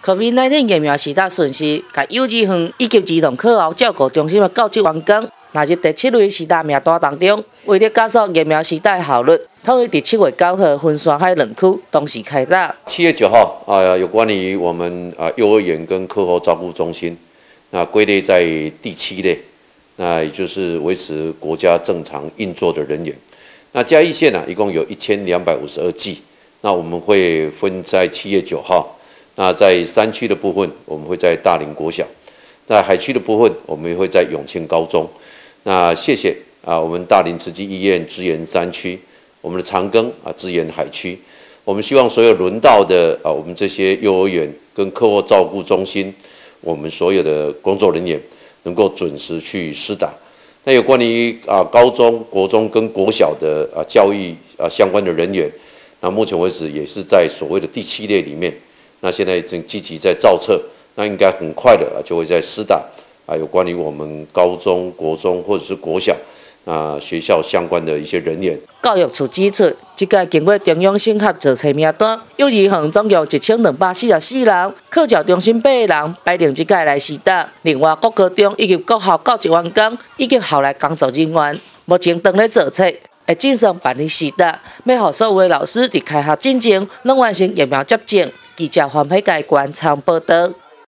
COVID-19 疫苗施打顺序，甲幼儿园以及儿童课后照顾中心的教职员工纳入第7类施打名单当中。为了加速疫苗施打效率，统一伫7月9号分山海两区同时开打。 7月9号有关于我们幼儿园跟课后照顾中心，那归类在第7类，那也就是维持国家正常运作的人员。那嘉义县一共有1252剂，那我们会分在7月9号。那在山区的部分，我们会在大林国小；在海区的部分，我们会在永庆高中。那谢谢我们大林慈济医院支援山区，我们的长庚支援海区。我们希望所有轮到的我们这些幼儿园跟课后照顾中心，我们所有的工作人员能够准时去施打。那有关于高中、国中跟国小的教育相关的人员，那目前为止也是在所谓的第7类里面。那现在正积极在造册，那应该很快的就会在施打有关于我们高中、国中或者是国小学校相关的一些人员。 教育处指出，这届经过中央审核造册名单，幼儿园总共1244人，课教中心8个人排定这届来施打。另外，各高中以及各校教职员工以及校内工作人员，目前正在造册，会正常办理施打，要让所有的老师伫开学之前拢完成疫苗接种。记者黄海介观察报道。